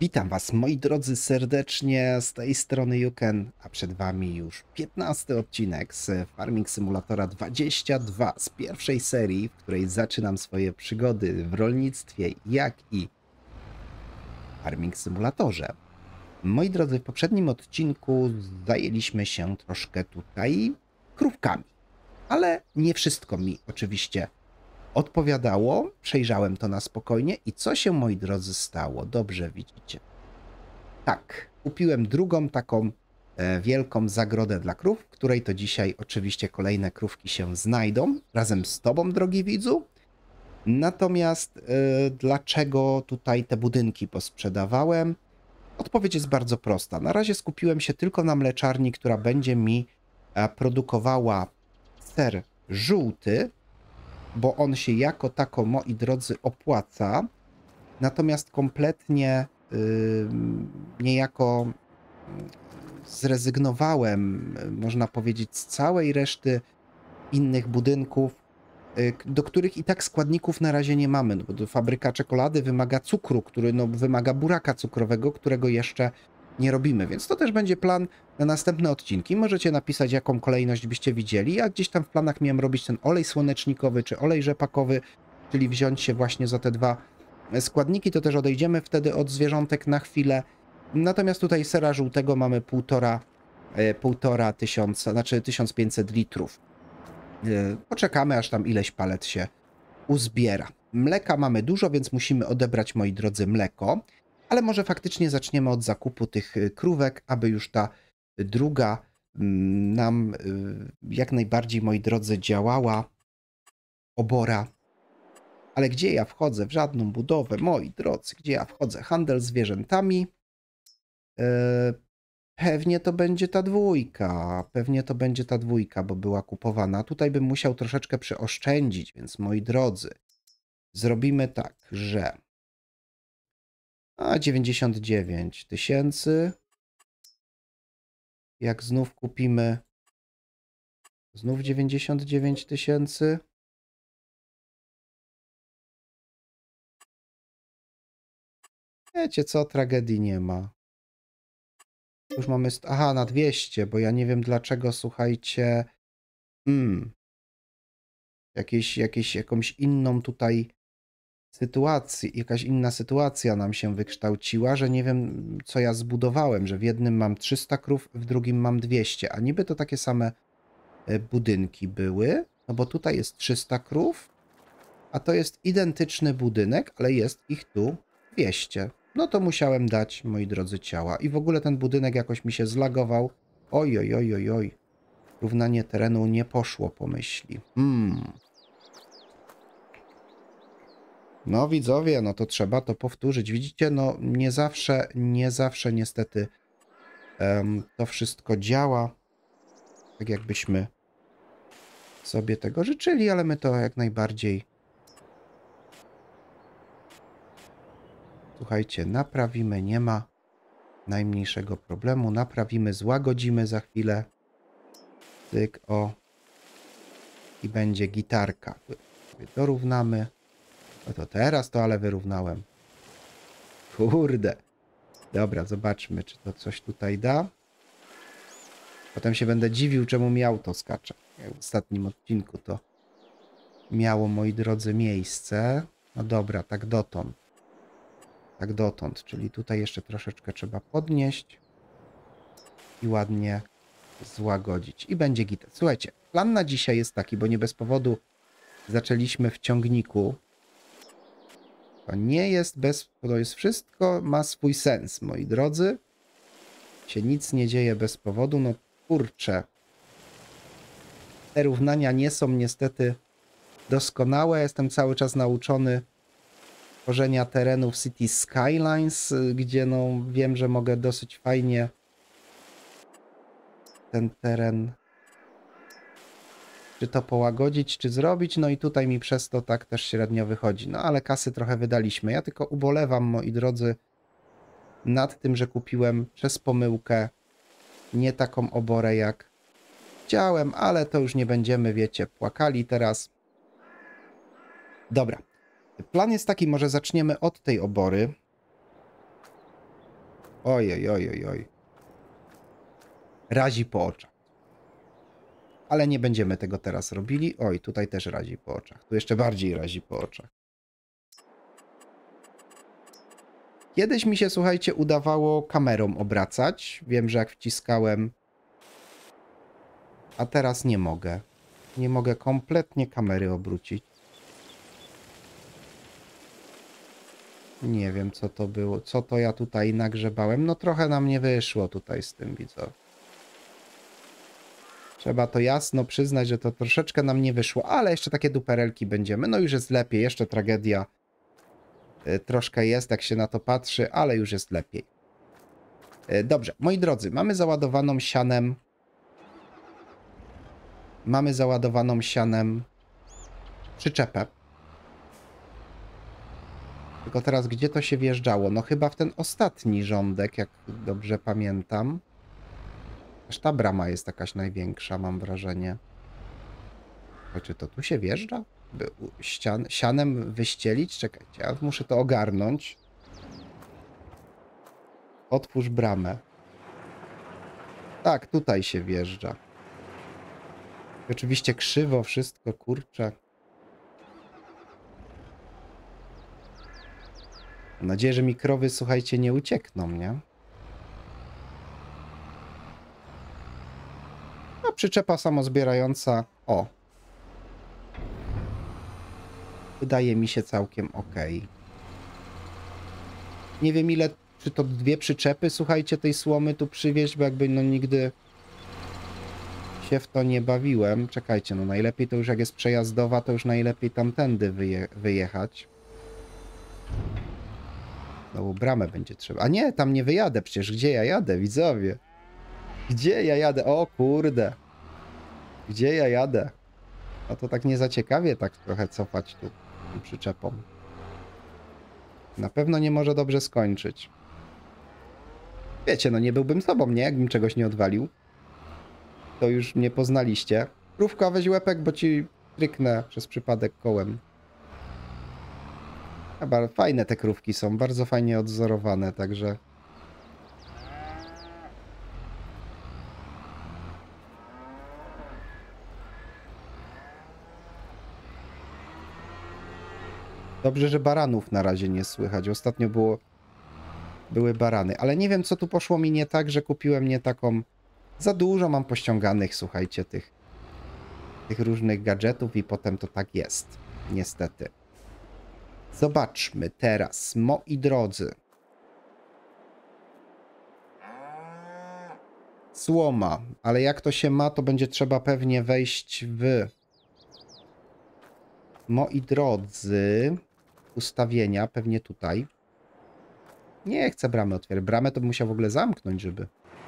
Witam Was, moi drodzy, serdecznie z tej strony Juken, a przed Wami już 15 odcinek z Farming Simulatora 22, z pierwszej serii, w której zaczynam swoje przygody w rolnictwie, jak i Farming Simulatorze. Moi drodzy, w poprzednim odcinku zajęliśmy się troszkę tutaj krówkami, ale nie wszystko mi oczywiście odpowiadało, przejrzałem to na spokojnie i co się, moi drodzy, stało? Dobrze widzicie. Tak, kupiłem drugą taką wielką zagrodę dla krów, w której to dzisiaj oczywiście kolejne krówki się znajdą, razem z tobą, drogi widzu. Natomiast dlaczego tutaj te budynki posprzedawałem? Odpowiedź jest bardzo prosta. Na razie skupiłem się tylko na mleczarni, która będzie mi produkowała ser żółty, bo on się jako tako, moi drodzy, opłaca. Natomiast kompletnie niejako zrezygnowałem, można powiedzieć, z całej reszty innych budynków, do których i tak składników na razie nie mamy, no bo fabryka czekolady wymaga cukru, który wymaga buraka cukrowego, którego jeszcze nie robimy, więc to też będzie plan na następne odcinki. Możecie napisać, jaką kolejność byście widzieli. Ja gdzieś tam w planach miałem robić ten olej słonecznikowy czy olej rzepakowy, czyli wziąć się właśnie za te dwa składniki, to też odejdziemy wtedy od zwierzątek na chwilę. Natomiast tutaj sera żółtego mamy półtora tysiąca, znaczy 1500 litrów. Poczekamy, aż tam ileś palet się uzbiera. Mleka mamy dużo, więc musimy odebrać, moi drodzy, mleko. Ale może faktycznie zaczniemy od zakupu tych krówek, aby już ta druga nam jak najbardziej, moi drodzy, działała. Obora. Ale gdzie ja wchodzę? W żadną budowę, moi drodzy. Gdzie ja wchodzę? Handel zwierzętami. Pewnie to będzie ta dwójka. Pewnie to będzie ta dwójka, bo była kupowana. Tutaj bym musiał troszeczkę przeoszczędzić, więc moi drodzy, zrobimy tak, że 99 tysięcy. Jak znów kupimy znów 99 tysięcy. Wiecie co, tragedii nie ma. Już mamy... Aha, na 200, bo ja nie wiem dlaczego, słuchajcie... Jakąś inną tutaj sytuację, jakaś inna sytuacja nam się wykształciła, że nie wiem, co ja zbudowałem, że w jednym mam 300 krów, w drugim mam 200, a niby to takie same budynki były, no bo tutaj jest 300 krów, a to jest identyczny budynek, ale jest ich tu 200. No to musiałem dać, moi drodzy, ciała. I w ogóle ten budynek jakoś mi się zlagował. Oj, oj, oj, oj, oj. Równanie terenu nie poszło po myśli. No widzowie, no to trzeba to powtórzyć. Widzicie, no nie zawsze niestety to wszystko działa tak, jakbyśmy sobie tego życzyli, ale my to jak najbardziej, słuchajcie, naprawimy, nie ma najmniejszego problemu. Naprawimy, złagodzimy za chwilę. Tyk, o. I będzie gitarka. Dorównamy. No to teraz to ale wyrównałem. Kurde. Dobra, zobaczmy, czy to coś tutaj da. Potem się będę dziwił, czemu mi auto skacze. Jak w ostatnim odcinku to miało, moi drodzy, miejsce. No dobra, tak dotąd. Tak dotąd, czyli tutaj jeszcze troszeczkę trzeba podnieść i ładnie złagodzić. I będzie git. Słuchajcie, plan na dzisiaj jest taki, bo nie bez powodu zaczęliśmy w ciągniku. To nie jest to jest wszystko, ma swój sens, moi drodzy. Się nic nie dzieje bez powodu, no kurczę. Te równania nie są niestety doskonałe. Jestem cały czas nauczony tworzenia terenów City Skylines, gdzie no wiem, że mogę dosyć fajnie ten teren czy to połagodzić, czy zrobić. No i tutaj mi przez to tak też średnio wychodzi. No ale kasy trochę wydaliśmy. Ja tylko ubolewam, moi drodzy, nad tym, że kupiłem przez pomyłkę nie taką oborę, jak chciałem, ale to już nie będziemy, wiecie, płakali teraz. Dobra. Plan jest taki, może zaczniemy od tej obory. Oj, oj, oj, oj, oj. Razi po oczach. Ale nie będziemy tego teraz robili. Oj, tutaj też razi po oczach. Tu jeszcze bardziej razi po oczach. Kiedyś mi się, słuchajcie, udawało kamerą obracać. Wiem, że jak wciskałem... A teraz nie mogę. Nie mogę kompletnie kamery obrócić. Nie wiem, co to było. Co to ja tutaj nagrzebałem. No trochę nam nie wyszło tutaj z tym, widzowie. Trzeba to jasno przyznać, że to troszeczkę nam nie wyszło, ale jeszcze takie duperelki będziemy. No już jest lepiej, jeszcze tragedia troszkę jest, jak się na to patrzy, ale już jest lepiej. Dobrze, moi drodzy, mamy załadowaną sianem. Mamy załadowaną sianem przyczepę. Tylko teraz gdzie to się wjeżdżało? No chyba w ten ostatni rządek, jak dobrze pamiętam. Aż ta brama jest jakaś największa, mam wrażenie. O, czy to tu się wjeżdża? By sianem wyścielić? Czekajcie, ja muszę to ogarnąć. Otwórz bramę. Tak, tutaj się wjeżdża. I oczywiście krzywo wszystko, kurczę. Mam nadzieję, że mi krowy, słuchajcie, nie uciekną, nie? No, przyczepa samozbierająca. O. Wydaje mi się całkiem ok. Nie wiem ile, czy to 2 przyczepy, słuchajcie, tej słomy tu przywieźć, bo jakby no nigdy się w to nie bawiłem. Czekajcie, no najlepiej to już jak jest przejazdowa, to już najlepiej tamtędy wyjechać. No bramę będzie trzeba. A nie, tam nie wyjadę przecież. Gdzie ja jadę, widzowie? Gdzie ja jadę? O kurde. Gdzie ja jadę? No to tak nie za ciekawie tak trochę cofać tu tą przyczepą. Na pewno nie może dobrze skończyć. Wiecie, no nie byłbym sobą, nie? Jakbym czegoś nie odwalił. To już mnie poznaliście. Krówka, weź łepek, bo ci tryknę przez przypadek kołem. Chyba fajne te krówki są, bardzo fajnie odzorowane, także... Dobrze, że baranów na razie nie słychać. Ostatnio były barany, ale nie wiem, co tu poszło mi nie tak, że kupiłem nie taką... Za dużo mam pościąganych, słuchajcie, tych różnych gadżetów i potem to tak jest. Niestety. Zobaczmy teraz, moi drodzy. Słoma, ale jak to się ma, to będzie trzeba pewnie wejść w... Moi drodzy, ustawienia, pewnie tutaj. Nie chcę bramy otwierać. Bramę to bym musiał w ogóle zamknąć, żeby...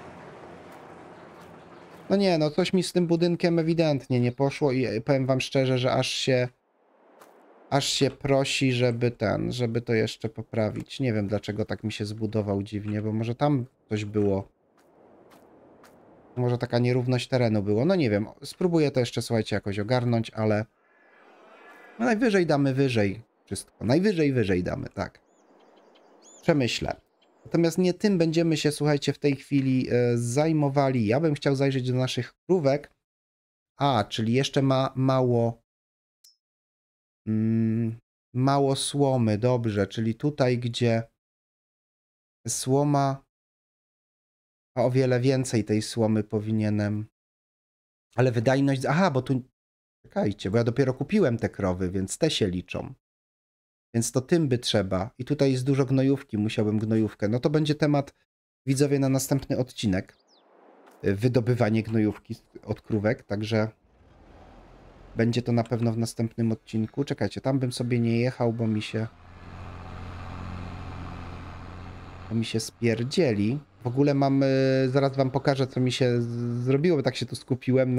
No nie, no coś mi z tym budynkiem ewidentnie nie poszło i powiem wam szczerze, że aż się prosi, żeby to jeszcze poprawić. Nie wiem, dlaczego tak mi się zbudował dziwnie, bo może tam coś było. Może taka nierówność terenu było. No nie wiem, spróbuję to jeszcze, słuchajcie, jakoś ogarnąć, ale no najwyżej damy wyżej wszystko. Najwyżej wyżej damy, tak. Przemyślę. Natomiast nie tym będziemy się, słuchajcie, w tej chwili zajmowali. Ja bym chciał zajrzeć do naszych krówek. A, czyli jeszcze ma mało słomy, dobrze. Czyli tutaj, gdzie słoma, a o wiele więcej tej słomy powinienem. Ale wydajność... Aha, bo tu... Czekajcie, bo ja dopiero kupiłem te krowy, więc te się liczą. Więc to tym by trzeba. I tutaj jest dużo gnojówki, musiałbym gnojówkę. No to będzie temat, widzowie, na następny odcinek. Wydobywanie gnojówki od krówek, także będzie to na pewno w następnym odcinku. Czekajcie, tam bym sobie nie jechał, bo mi się spierdzieli. W ogóle mam, zaraz wam pokażę, co mi się zrobiło, bo tak się tu skupiłem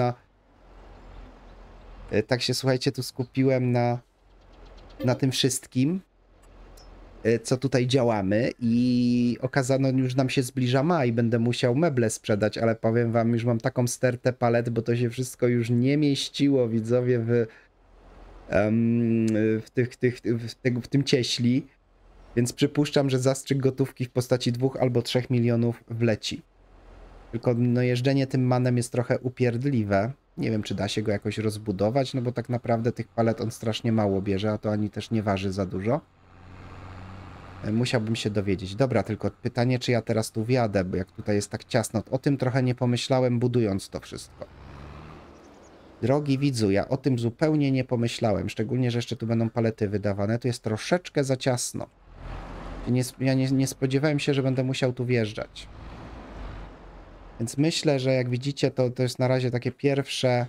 słuchajcie, tu skupiłem na tym wszystkim, co tutaj działamy i okazano, już nam się zbliża maj, będę musiał meble sprzedać, ale powiem wam, już mam taką stertę palet, bo to się wszystko już nie mieściło, widzowie, w tym cieśli. Więc przypuszczam, że zastrzyk gotówki w postaci 2 albo 3 milionów wleci. Tylko no jeżdżenie tym manem jest trochę upierdliwe. Nie wiem, czy da się go jakoś rozbudować, no bo tak naprawdę tych palet on strasznie mało bierze, a to ani też nie waży za dużo. Musiałbym się dowiedzieć. Dobra, tylko pytanie, czy ja teraz tu wjadę, bo jak tutaj jest tak ciasno, o tym trochę nie pomyślałem, budując to wszystko. Drogi widzu, ja o tym zupełnie nie pomyślałem, szczególnie, że jeszcze tu będą palety wydawane, tu jest troszeczkę za ciasno. Ja nie spodziewałem się, że będę musiał tu wjeżdżać. Więc myślę, że jak widzicie, to jest na razie takie pierwsze...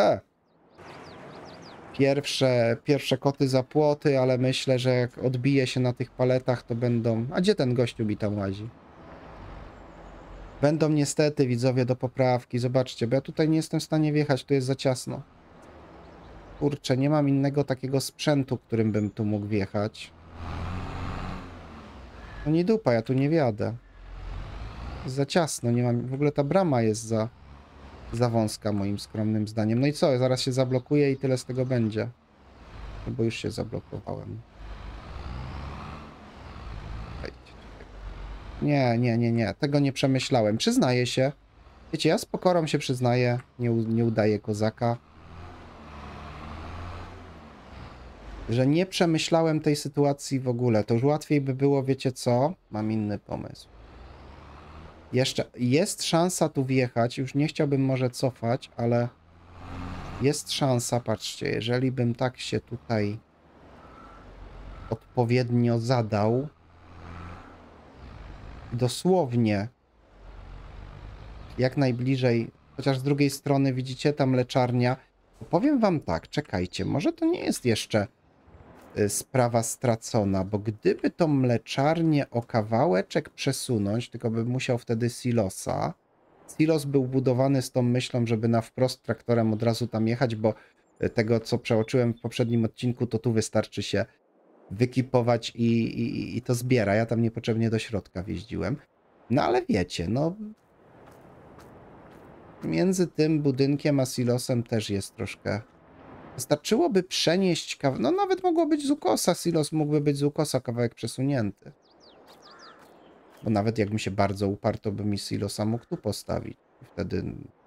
Pierwsze koty za płoty, ale myślę, że jak odbije się na tych paletach, to będą... A gdzie ten gościu mi tam łazi? Będą niestety, widzowie, do poprawki. Zobaczcie, bo ja tutaj nie jestem w stanie wjechać, tu jest za ciasno. Kurczę, nie mam innego takiego sprzętu, którym bym tu mógł wjechać. No nie dupa, ja tu nie wjadę. Jest za ciasno, nie mam... W ogóle ta brama jest za wąska, moim skromnym zdaniem. No i co? Zaraz się zablokuję i tyle z tego będzie. No bo już się zablokowałem. Nie. Tego nie przemyślałem. Przyznaję się. Wiecie, ja z pokorą się przyznaję. Nie udaję kozaka. Że nie przemyślałem tej sytuacji w ogóle. To już łatwiej by było, wiecie co? Mam inny pomysł. Jeszcze jest szansa tu wjechać. Już nie chciałbym może cofać, ale jest szansa, patrzcie, jeżeli bym tak się tutaj odpowiednio zadał, dosłownie jak najbliżej, chociaż z drugiej strony widzicie ta mleczarnia. Powiem wam tak, czekajcie, może to nie jest jeszcze sprawa stracona, bo gdyby tą mleczarnię o kawałeczek przesunąć, tylko bym musiał wtedy silosa. Silos był budowany z tą myślą, żeby na wprost traktorem od razu tam jechać, bo tego, co przeoczyłem w poprzednim odcinku, to tu wystarczy się wykipować i to zbiera. Ja tam niepotrzebnie do środka wjeździłem. No ale wiecie, no między tym budynkiem a silosem też jest troszkę... Wystarczyłoby przenieść kawałek... No nawet mogło być z ukosa. Silos mógłby być z ukosa kawałek przesunięty. Bo nawet jakbym się bardzo uparł, to by mi silosa mógł tu postawić. Wtedy...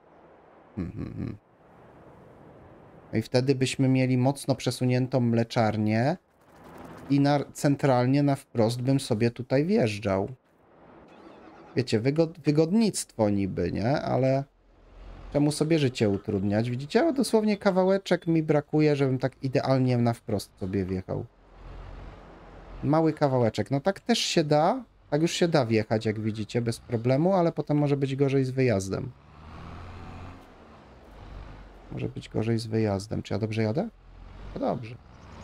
No i wtedy byśmy mieli mocno przesuniętą mleczarnię i centralnie na wprost bym sobie tutaj wjeżdżał. Wiecie, wygodnictwo niby, nie? Ale czemu sobie życie utrudniać? Widzicie? Dosłownie kawałeczek mi brakuje, żebym tak idealnie na wprost sobie wjechał. Mały kawałeczek. No tak też się da. Tak już się da wjechać, jak widzicie, bez problemu, ale potem może być gorzej z wyjazdem. Może być gorzej z wyjazdem. Czy ja dobrze jadę? No dobrze.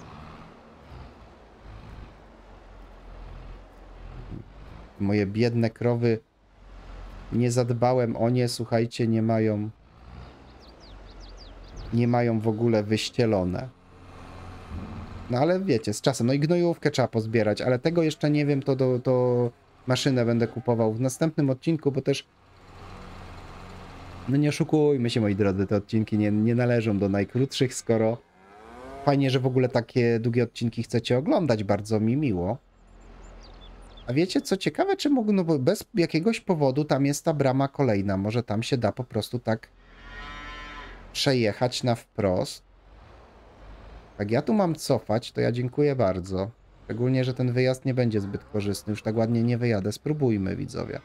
Moje biedne krowy, nie zadbałem o nie, słuchajcie, nie mają w ogóle wyścielone. No ale wiecie, z czasem, no i gnojówkę trzeba pozbierać, ale tego jeszcze nie wiem, to maszynę będę kupował w następnym odcinku, bo też no nie oszukujmy się, moi drodzy, te odcinki nie należą do najkrótszych, skoro fajnie, że w ogóle takie długie odcinki chcecie oglądać, bardzo mi miło. A wiecie co ciekawe, czy mogą, no bo bez jakiegoś powodu tam jest ta brama kolejna, może tam się da po prostu tak przejechać na wprost. Jak ja tu mam cofać, to ja dziękuję bardzo. Szczególnie, że ten wyjazd nie będzie zbyt korzystny, już tak ładnie nie wyjadę, spróbujmy, widzowie.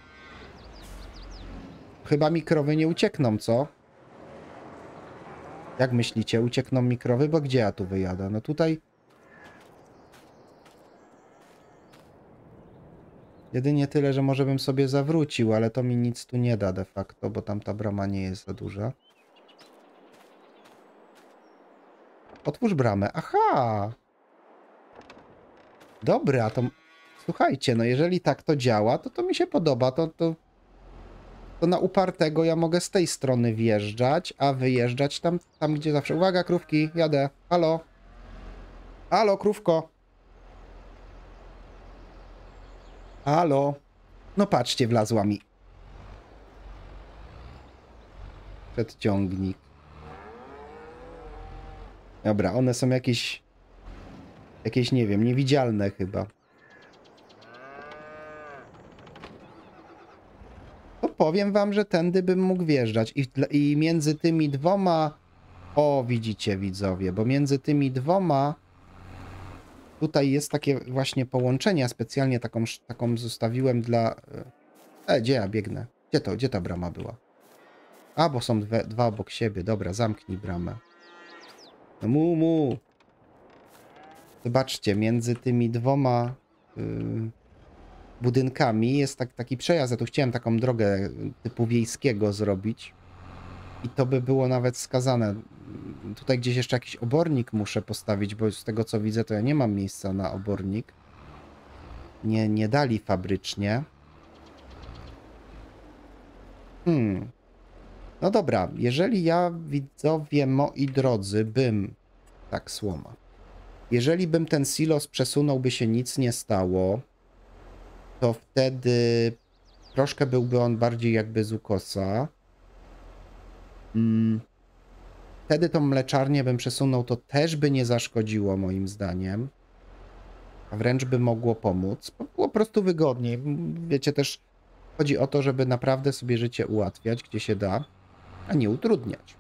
Chyba mi krowy nie uciekną, co? Jak myślicie, uciekną mi krowy? Bo gdzie ja tu wyjadę? No tutaj... Jedynie tyle, że może bym sobie zawrócił, ale to mi nic tu nie da de facto, bo tam ta brama nie jest za duża. Otwórz bramę. Aha! Dobra, to... Słuchajcie, no jeżeli tak to działa, to mi się podoba, to na upartego ja mogę z tej strony wjeżdżać, a wyjeżdżać tam gdzie zawsze. Uwaga, krówki, jadę. Halo? Halo, krówko. Halo? No patrzcie, wlazła mi. Przedciągnik. Dobra, one są jakieś, nie wiem, niewidzialne chyba. to powiem wam, że tędy bym mógł wjeżdżać. I między tymi dwoma... O, widzicie widzowie, bo między tymi dwoma tutaj jest takie właśnie połączenie. Specjalnie taką zostawiłem dla... gdzie ja biegnę? Gdzie ta brama była? A, bo są dwa obok siebie. Dobra, zamknij bramę. No mu. Zobaczcie, między tymi dwoma budynkami jest taki przejazd. Ja tu chciałem taką drogę typu wiejskiego zrobić. I to by było nawet skazane. Tutaj gdzieś jeszcze jakiś obornik muszę postawić, bo z tego co widzę, to ja nie mam miejsca na obornik. Nie dali fabrycznie. No dobra, jeżeli ja, widzowie moi drodzy, tak, słoma. Jeżeli bym ten silos przesunął, by się nic nie stało, to wtedy troszkę byłby on bardziej jakby z ukosa. Wtedy tą mleczarnię bym przesunął, to też by nie zaszkodziło moim zdaniem. A wręcz by mogło pomóc. Było po prostu wygodniej. Wiecie, też chodzi o to, żeby naprawdę sobie życie ułatwiać, gdzie się da, a nie utrudniać.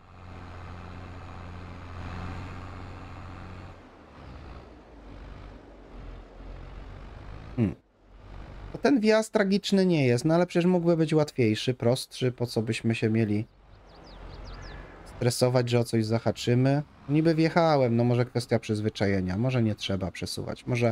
To ten wjazd tragiczny nie jest, no ale przecież mógłby być łatwiejszy, prostszy, po co byśmy się mieli stresować, że o coś zahaczymy. Niby wjechałem, no może kwestia przyzwyczajenia, może nie trzeba przesuwać, może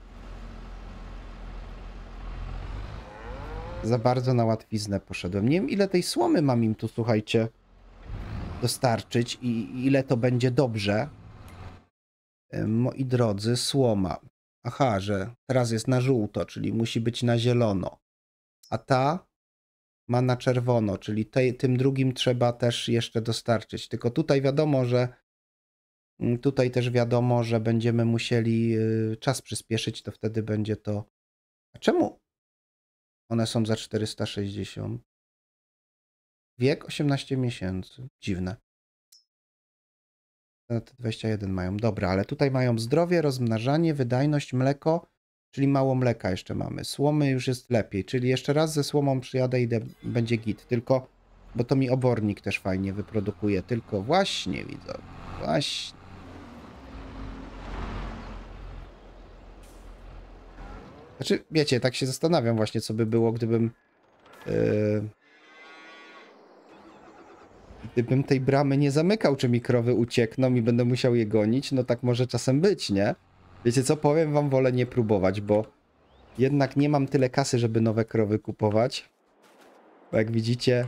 za bardzo na łatwiznę poszedłem. Nie wiem, ile tej słomy mam im tu, słuchajcie, dostarczyć i ile to będzie dobrze. Moi drodzy, słoma. Aha, że teraz jest na żółto, czyli musi być na zielono. A ta ma na czerwono, czyli tym drugim trzeba też jeszcze dostarczyć. Tylko tutaj wiadomo, że tutaj też wiadomo, że będziemy musieli czas przyspieszyć, to wtedy będzie to... A czemu one są za 460? Wiek 18 miesięcy. Dziwne. Te 21 mają. Dobra, ale tutaj mają zdrowie, rozmnażanie, wydajność, mleko, czyli mało mleka jeszcze mamy. Słomy już jest lepiej, czyli jeszcze raz ze słomą przyjadę i będzie git. Tylko, bo to mi obornik też fajnie wyprodukuje. Tylko właśnie, widzę. Właśnie. Znaczy, wiecie, tak się zastanawiam właśnie, co by było, gdybym tej bramy nie zamykał, czy mi krowy uciekną i będę musiał je gonić, no tak może czasem być, nie? Wiecie co, powiem wam, wolę nie próbować, bo jednak nie mam tyle kasy, żeby nowe krowy kupować. Bo jak widzicie,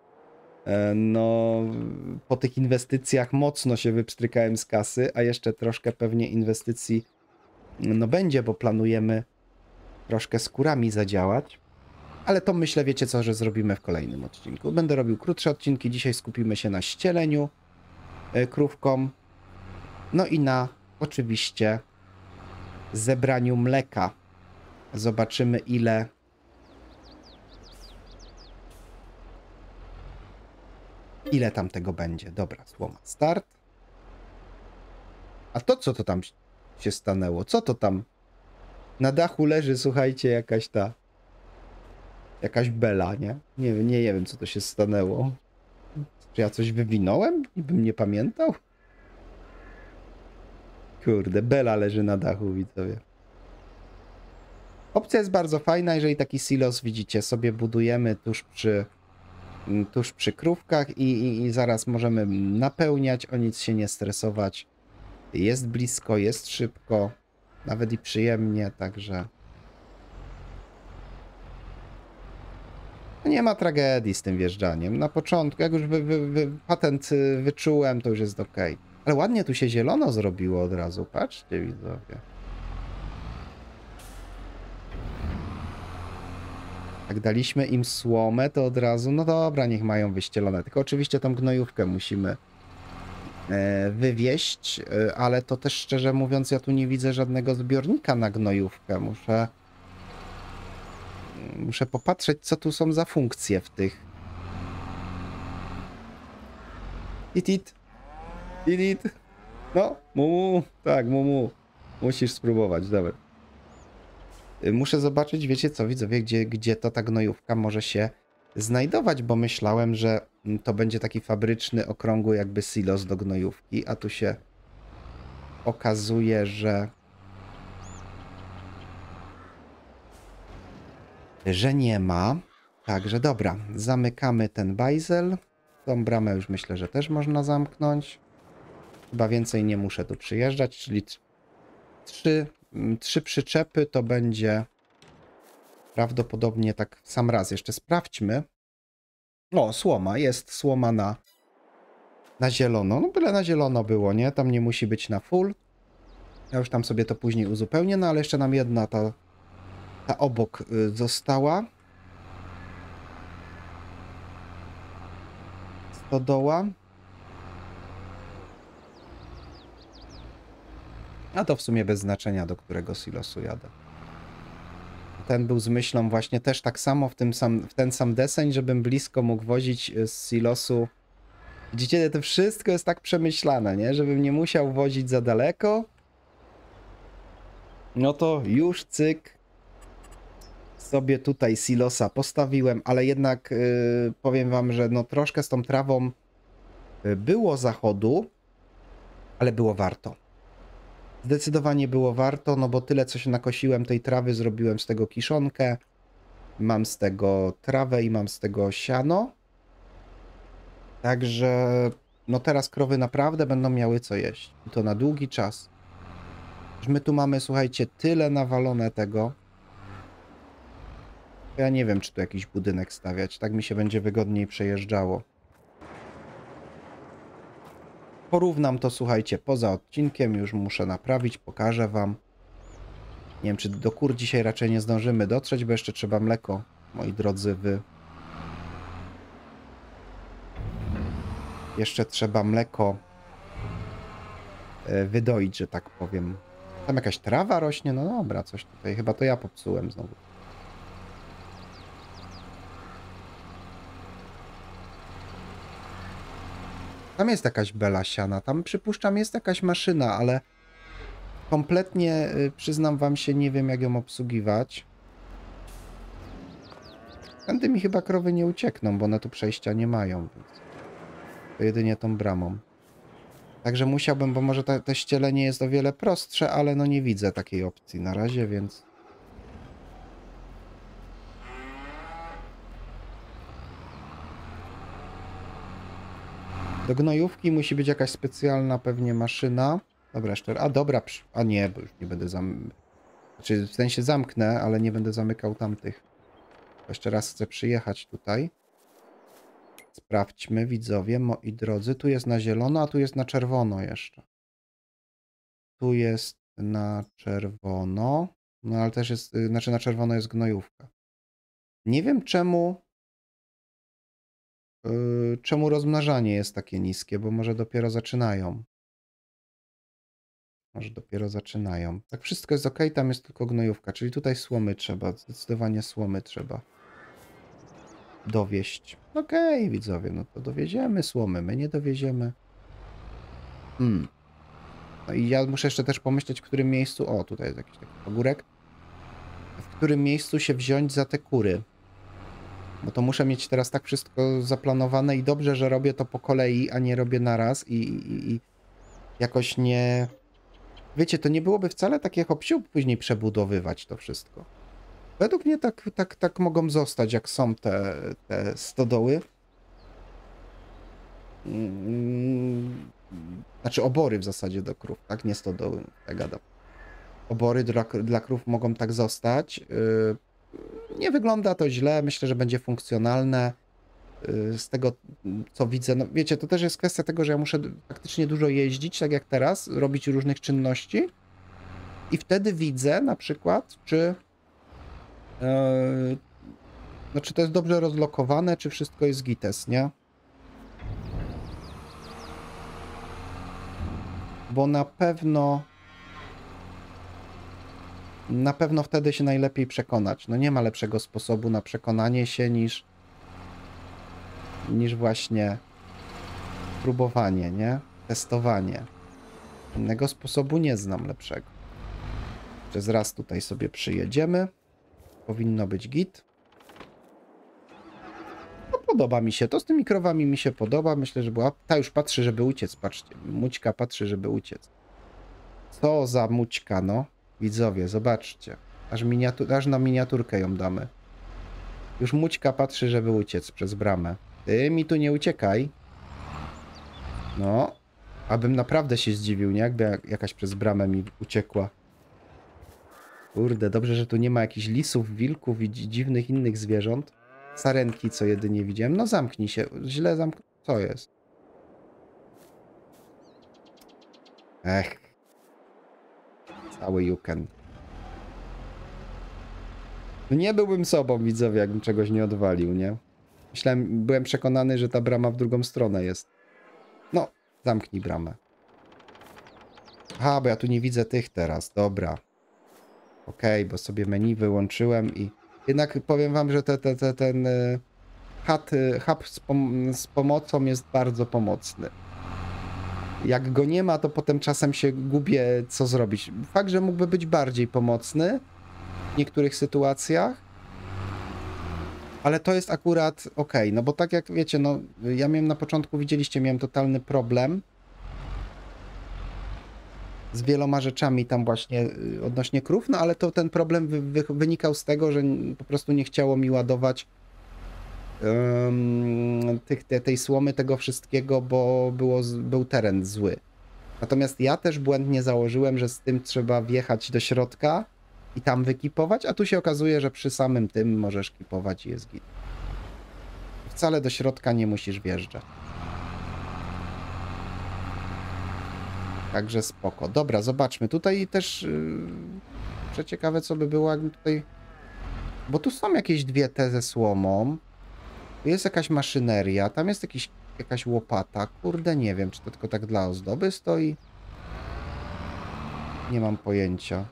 no po tych inwestycjach mocno się wypstrykałem z kasy, a jeszcze troszkę pewnie inwestycji no będzie, bo planujemy troszkę z kurami zadziałać. Ale to myślę, wiecie co, że zrobimy w kolejnym odcinku. Będę robił krótsze odcinki. Dzisiaj skupimy się na ścieleniu krówkom. No i na oczywiście zebraniu mleka. Zobaczymy ile tam tego będzie. Dobra, słoma. Start. A to co to tam się stanęło? Co to tam? Na dachu leży, słuchajcie, jakaś bela, nie? Nie wiem, co to się stanęło. Czy ja coś wywinąłem i bym nie pamiętał? Kurde, bela leży na dachu, widzowie. Opcja jest bardzo fajna, jeżeli taki silos, widzicie, sobie budujemy tuż przy krówkach i zaraz możemy napełniać, o nic się nie stresować. Jest blisko, jest szybko, nawet i przyjemnie, także... Nie ma tragedii z tym wjeżdżaniem. Na początku, jak już patent wyczułem, to już jest ok. Ale ładnie tu się zielono zrobiło od razu. Patrzcie, widzowie. Jak daliśmy im słomę, to od razu, no dobra, niech mają wyścielone. Tylko oczywiście tą gnojówkę musimy wywieźć, ale to też szczerze mówiąc, ja tu nie widzę żadnego zbiornika na gnojówkę. Muszę popatrzeć, co tu są za funkcje w tych. Itit. No, mumu. Tak, mumu. Musisz spróbować, dobra. Muszę zobaczyć, wiecie co, widzowie, gdzie to ta gnojówka może się znajdować, bo myślałem, że to będzie taki fabryczny, okrągły jakby silos do gnojówki, a tu się okazuje, że nie ma. Także dobra, zamykamy ten bajzel. Tą bramę już myślę, że też można zamknąć. Chyba więcej nie muszę tu przyjeżdżać, czyli trzy przyczepy to będzie prawdopodobnie tak w sam raz. Jeszcze sprawdźmy. O, słoma. Jest słoma na zielono. No byle na zielono było, nie? Tam nie musi być na full. Ja już tam sobie to później uzupełnię, no ale jeszcze nam jedna ta obok została. Stodoła. A to w sumie bez znaczenia, do którego silosu jadę. Ten był z myślą właśnie też tak samo w ten sam deseń, żebym blisko mógł wozić z silosu. Widzicie, to wszystko jest tak przemyślane, nie? Żebym nie musiał wozić za daleko. No to już cyk. Sobie tutaj silosa postawiłem, ale jednak powiem wam, że no troszkę z tą trawą było zachodu, ale było warto. Zdecydowanie było warto, no bo tyle co się nakosiłem tej trawy, zrobiłem z tego kiszonkę. Mam z tego trawę i mam z tego siano. Także no teraz krowy naprawdę będą miały co jeść. I to na długi czas. My tu mamy, słuchajcie, tyle nawalone tego. Ja nie wiem, czy tu jakiś budynek stawiać. Tak mi się będzie wygodniej przejeżdżało. Porównam to, słuchajcie, poza odcinkiem. Już muszę naprawić, pokażę wam. Nie wiem, czy do kur dzisiaj raczej nie zdążymy dotrzeć, bo jeszcze trzeba mleko, moi drodzy, Jeszcze trzeba mleko wydoić, że tak powiem. Tam jakaś trawa rośnie? No dobra, coś tutaj. Chyba to ja popsułem znowu. Tam jest jakaś bela siana. Tam przypuszczam jest jakaś maszyna, ale kompletnie przyznam wam się, nie wiem jak ją obsługiwać. Tędy mi chyba krowy nie uciekną, bo one tu przejścia nie mają. Więc to jedynie tą bramą. Także musiałbym, bo może to ścielenie jest o wiele prostsze, ale no nie widzę takiej opcji na razie, więc... Do gnojówki musi być jakaś specjalna pewnie maszyna. Dobra, jeszcze... A dobra, a nie, bo już nie będę Znaczy w sensie zamknę, ale nie będę zamykał tamtych. Jeszcze raz chcę przyjechać tutaj. Sprawdźmy, widzowie, moi drodzy. Tu jest na zielono, a tu jest na czerwono jeszcze. Tu jest na czerwono. No ale też jest... Znaczy na czerwono jest gnojówka. Nie wiem czemu rozmnażanie jest takie niskie, bo może dopiero zaczynają. Może dopiero zaczynają. Tak wszystko jest ok, tam jest tylko gnojówka, czyli tutaj słomy trzeba, zdecydowanie słomy trzeba dowieść. Okej, widzowie, no to dowieziemy słomy, my nie dowieziemy. No i ja muszę jeszcze też pomyśleć, w którym miejscu... O, tutaj jest jakiś taki pagórek. W którym miejscu się wziąć za te kury. Bo to muszę mieć teraz tak wszystko zaplanowane i dobrze, że robię to po kolei, a nie robię naraz i jakoś nie... Wiecie, to nie byłoby wcale takie hop-siup później przebudowywać to wszystko. Według mnie tak mogą zostać, jak są te stodoły. Znaczy obory w zasadzie do krów, tak? Nie stodoły, ja gadam. Obory dla krów mogą tak zostać. Nie wygląda to źle, myślę, że będzie funkcjonalne. Z tego, co widzę, no wiecie, to też jest kwestia tego, że ja muszę faktycznie dużo jeździć, tak jak teraz, robić różnych czynności i wtedy widzę na przykład, czy no, czy to jest dobrze rozlokowane, czy wszystko jest gites, nie? Bo na pewno wtedy się najlepiej przekonać. No nie ma lepszego sposobu na przekonanie się niż właśnie próbowanie, nie? Testowanie. Innego sposobu nie znam lepszego. Przez raz tutaj sobie przyjedziemy. Powinno być git. podoba mi się. To z tymi krowami mi się podoba. Myślę, że była... Ta już patrzy, żeby uciec. Patrzcie. Mućka patrzy, żeby uciec. Co za mućka, no. Widzowie, zobaczcie. Aż na miniaturkę ją damy. Już mućka patrzy, żeby uciec przez bramę. Ty mi tu nie uciekaj. No. Abym naprawdę się zdziwił, nie? Jakby jakaś przez bramę mi uciekła. Kurde, dobrze, że tu nie ma jakichś lisów, wilków i dziwnych innych zwierząt. Sarenki, co jedynie widziałem. No zamknij się. Źle Co jest? Ech. Cały juken. No nie byłbym sobą, widzowie, jakbym czegoś nie odwalił, nie? Byłem przekonany, że ta brama w drugą stronę jest. No, zamknij bramę. Aha, bo ja tu nie widzę tych teraz. Dobra. Okej, bo sobie menu wyłączyłem i... Jednak powiem wam, że ten hub z pomocą jest bardzo pomocny. Jak go nie ma, to potem czasem się gubię, co zrobić. Fakt, że mógłby być bardziej pomocny w niektórych sytuacjach, ale to jest akurat okej, no bo tak jak wiecie, no ja miałem na początku, widzieliście, miałem totalny problem z wieloma rzeczami tam właśnie odnośnie krów, no ale to ten problem wynikał z tego, że po prostu nie chciało mi ładować tej słomy, tego wszystkiego, bo był teren zły. Natomiast ja też błędnie założyłem, że z tym trzeba wjechać do środka i tam wykipować, a tu się okazuje, że przy samym tym możesz kipować i jest git. Wcale do środka nie musisz wjeżdżać. Także spoko. Dobra, zobaczmy. Tutaj też przeciekawe, co by było, jakby tutaj... Bo tu są jakieś dwie te ze słomą. Tu jest jakaś maszyneria, tam jest jakaś łopata. Kurde, nie wiem, czy to tylko tak dla ozdoby stoi. Nie mam pojęcia.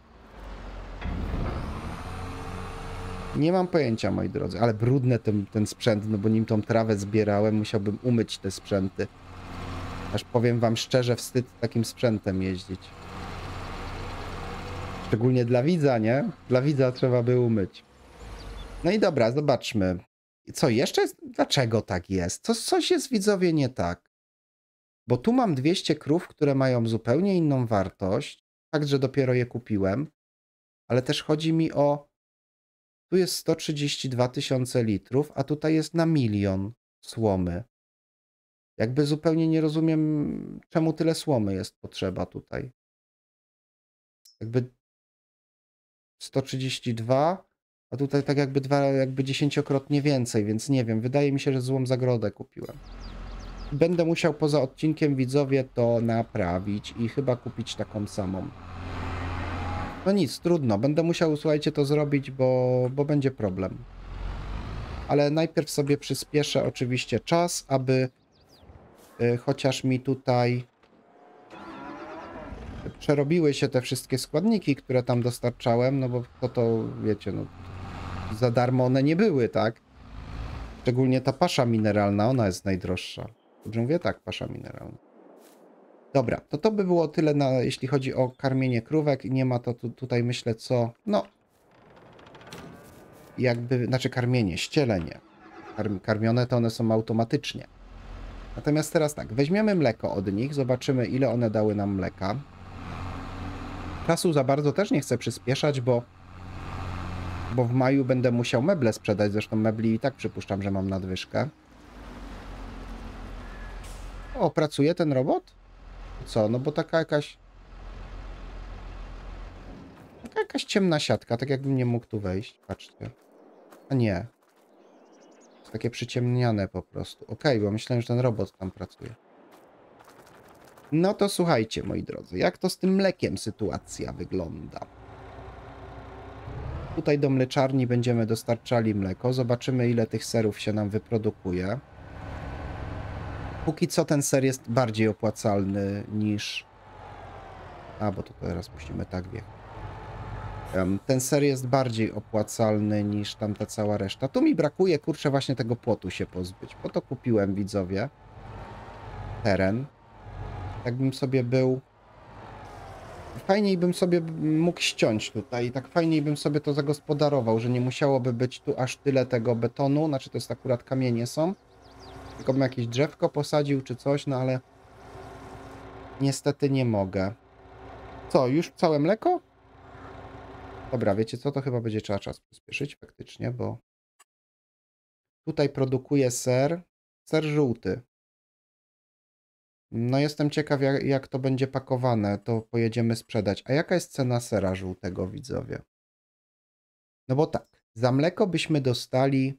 Nie mam pojęcia, moi drodzy. Ale brudny ten sprzęt, no bo nim tą trawę zbierałem, musiałbym umyć te sprzęty. Aż powiem wam szczerze, wstyd takim sprzętem jeździć. Szczególnie dla widza, nie? Dla widza trzeba by umyć. No i dobra, zobaczmy. Co jeszcze jest? Dlaczego tak jest? Coś jest, widzowie, nie tak. Bo tu mam 200 krów, które mają zupełnie inną wartość. Fakt, że dopiero je kupiłem. Ale też chodzi mi o... Tu jest 132 000 litrów, a tutaj jest na 1 000 000 słomy. Jakby zupełnie nie rozumiem, czemu tyle słomy jest potrzeba tutaj. Jakby 132, a tutaj tak jakby 10-krotnie więcej, więc nie wiem. Wydaje mi się, że złą zagrodę kupiłem. Będę musiał poza odcinkiem, widzowie, to naprawić i chyba kupić taką samą. No nic, trudno. Będę musiał, słuchajcie, to zrobić, bo będzie problem. Ale najpierw sobie przyspieszę oczywiście czas, aby chociaż mi tutaj przerobiły się te wszystkie składniki, które tam dostarczałem, no bo to wiecie, no za darmo one nie były, tak? Szczególnie ta pasza mineralna, ona jest najdroższa. Dobrze mówię? Tak, pasza mineralna. Dobra, to by było tyle, jeśli chodzi o karmienie krówek. Nie ma to tutaj, myślę, co... No, jakby, znaczy karmienie, ścielenie. Karmione to one są automatycznie. Natomiast teraz tak, weźmiemy mleko od nich, zobaczymy, ile one dały nam mleka. Czasu za bardzo też nie chcę przyspieszać, bo w maju będę musiał meble sprzedać. Zresztą mebli i tak przypuszczam, że mam nadwyżkę. O, pracuje ten robot? Co? No bo taka jakaś ciemna siatka, tak jakbym nie mógł tu wejść. Patrzcie. A nie. Jest takie przyciemniane po prostu. Okej, bo myślałem, że ten robot tam pracuje. No to słuchajcie, moi drodzy, jak to z tym mlekiem sytuacja wygląda. Tutaj do mleczarni będziemy dostarczali mleko. Zobaczymy, ile tych serów się nam wyprodukuje. Póki co ten ser jest bardziej opłacalny niż... A, bo to teraz musimy tak wjechać. Ten ser jest bardziej opłacalny niż tamta cała reszta. Tu mi brakuje, kurczę, właśnie tego płotu się pozbyć. Po to kupiłem, widzowie, teren. Jakbym sobie był... Fajniej bym sobie mógł ściąć tutaj. Tak fajniej bym sobie to zagospodarował, że nie musiałoby być tu aż tyle tego betonu. Znaczy to jest akurat kamienie są. Tylko bym jakieś drzewko posadził czy coś, no ale niestety nie mogę. Co, już całe mleko? Dobra, wiecie co, to chyba będzie trzeba czas przyspieszyć faktycznie, bo tutaj produkuję ser żółty. No jestem ciekaw, jak to będzie pakowane, to pojedziemy sprzedać. A jaka jest cena sera żółtego, widzowie? No bo tak, za mleko byśmy dostali,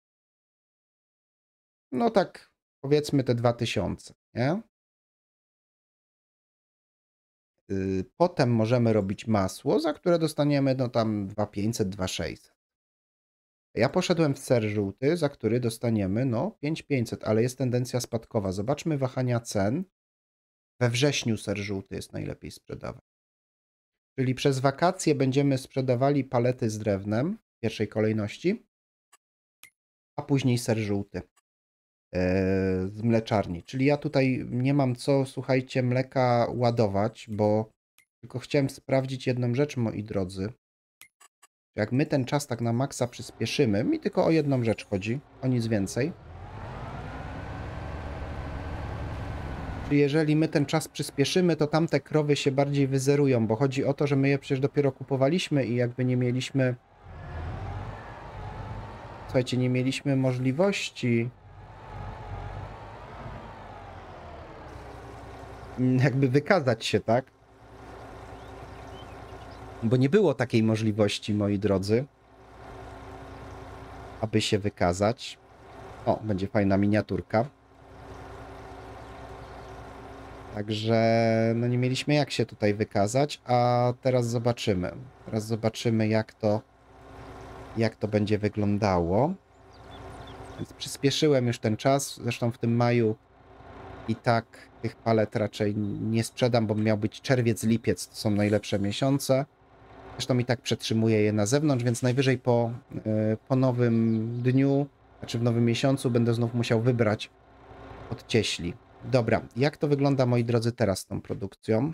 no tak, powiedzmy te 2000, nie? Potem możemy robić masło, za które dostaniemy, no tam 2500, 2600. Ja poszedłem w ser żółty, za który dostaniemy, no 5500, ale jest tendencja spadkowa. Zobaczmy wahania cen. We wrześniu ser żółty jest najlepiej sprzedawać. Czyli przez wakacje będziemy sprzedawali palety z drewnem w pierwszej kolejności, a później ser żółty z mleczarni. Czyli ja tutaj nie mam co, słuchajcie, mleka ładować, bo tylko chciałem sprawdzić jedną rzecz, moi drodzy. Jak my ten czas tak na maksa przyspieszymy, mi tylko o jedną rzecz chodzi, o nic więcej. Czyli jeżeli my ten czas przyspieszymy, to tamte krowy się bardziej wyzerują, bo chodzi o to, że my je przecież dopiero kupowaliśmy i jakby nie mieliśmy... Słuchajcie, nie mieliśmy możliwości jakby wykazać się, tak? Bo nie było takiej możliwości, moi drodzy, aby się wykazać. O, będzie fajna miniaturka. Także no nie mieliśmy jak się tutaj wykazać, a teraz zobaczymy. Teraz zobaczymy, jak to będzie wyglądało. Więc przyspieszyłem już ten czas. Zresztą w tym maju i tak tych palet raczej nie sprzedam, bo miał być czerwiec, lipiec. To są najlepsze miesiące. Zresztą i tak przetrzymuję je na zewnątrz, więc najwyżej po nowym dniu, znaczy w nowym miesiącu będę znów musiał wybrać od cieśli. Dobra, jak to wygląda, moi drodzy, teraz z tą produkcją?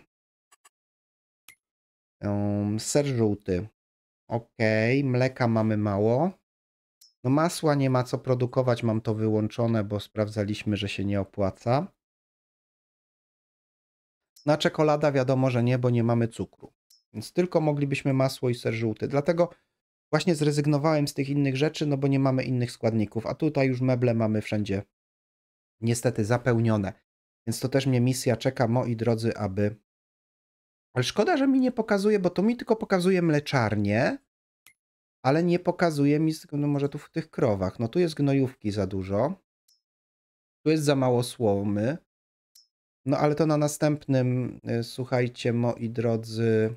Ser żółty. Ok, mleka mamy mało. No masła nie ma co produkować, mam to wyłączone, bo sprawdzaliśmy, że się nie opłaca. Na czekolada wiadomo, że nie, bo nie mamy cukru. Więc tylko moglibyśmy masło i ser żółty. Dlatego właśnie zrezygnowałem z tych innych rzeczy, no bo nie mamy innych składników. A tutaj już meble mamy wszędzie niestety zapełnione. Więc to też mnie misja czeka, moi drodzy, aby... Ale szkoda, że mi nie pokazuje, bo to mi tylko pokazuje mleczarnię, ale nie pokazuje mi, no może tu w tych krowach. No tu jest gnojówki za dużo. Tu jest za mało słomy. No ale to na następnym, słuchajcie, moi drodzy,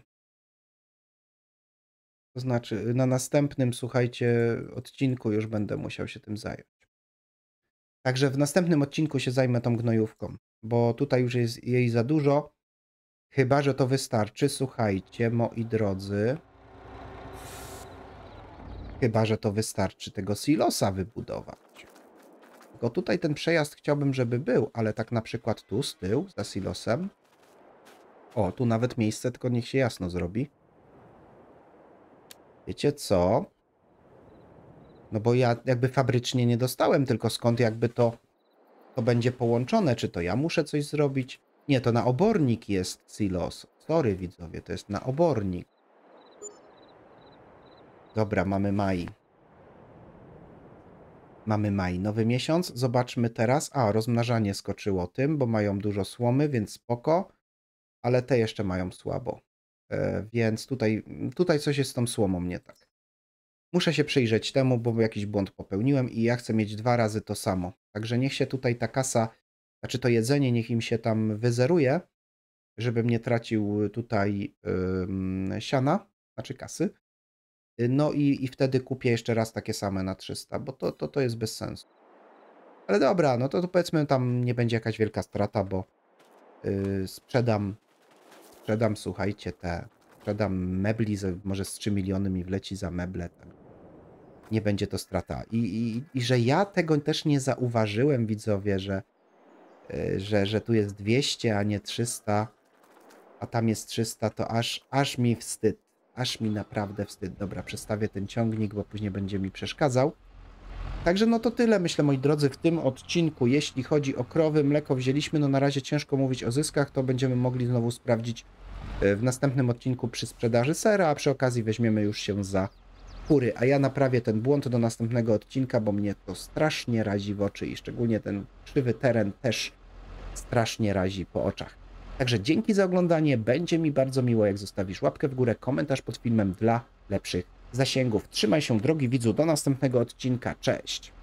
to znaczy na następnym, słuchajcie, odcinku już będę musiał się tym zająć. Także w następnym odcinku się zajmę tą gnojówką, bo tutaj już jest jej za dużo. Chyba że to wystarczy, słuchajcie, moi drodzy. Chyba że to wystarczy tego silosa wybudować. Tylko tutaj ten przejazd chciałbym, żeby był, ale tak na przykład tu z tyłu, za silosem. O, tu nawet miejsce, tylko niech się jasno zrobi. Wiecie co? No bo ja jakby fabrycznie nie dostałem, tylko skąd jakby to będzie połączone? Czy to ja muszę coś zrobić? Nie, to na obornik jest silos. Sorry widzowie, to jest na obornik. Dobra, mamy maj. Mamy maj, nowy miesiąc. Zobaczmy teraz. A, rozmnażanie skoczyło tym, bo mają dużo słomy, więc spoko. Ale te jeszcze mają słabo. Więc tutaj coś jest z tą słomą nie tak. Muszę się przyjrzeć temu, bo jakiś błąd popełniłem i ja chcę mieć 2 razy to samo. Także niech się tutaj ta kasa, znaczy to jedzenie, niech im się tam wyzeruje, żebym nie tracił tutaj siana, znaczy kasy. No i wtedy kupię jeszcze raz takie same na 300, bo to jest bez sensu. Ale dobra, no to powiedzmy tam nie będzie jakaś wielka strata, bo sprzedam, słuchajcie, sprzedam mebli, może z 3 miliony mi wleci za meble, tak. Nie będzie to strata. I że ja tego też nie zauważyłem, widzowie, że tu jest 200, a nie 300, a tam jest 300, to aż mi wstyd. Aż mi naprawdę wstyd. Dobra, przestawię ten ciągnik, bo później będzie mi przeszkadzał. Także no to tyle, myślę, moi drodzy, w tym odcinku. Jeśli chodzi o krowy, mleko wzięliśmy, no na razie ciężko mówić o zyskach, to będziemy mogli znowu sprawdzić w następnym odcinku przy sprzedaży sera, a przy okazji weźmiemy już się za kury. A ja naprawię ten błąd do następnego odcinka, bo mnie to strasznie razi w oczy i szczególnie ten krzywy teren też strasznie razi po oczach. Także dzięki za oglądanie, będzie mi bardzo miło, jak zostawisz łapkę w górę, komentarz pod filmem dla lepszych zasięgów. Trzymaj się, drogi widzu, do następnego odcinka. Cześć!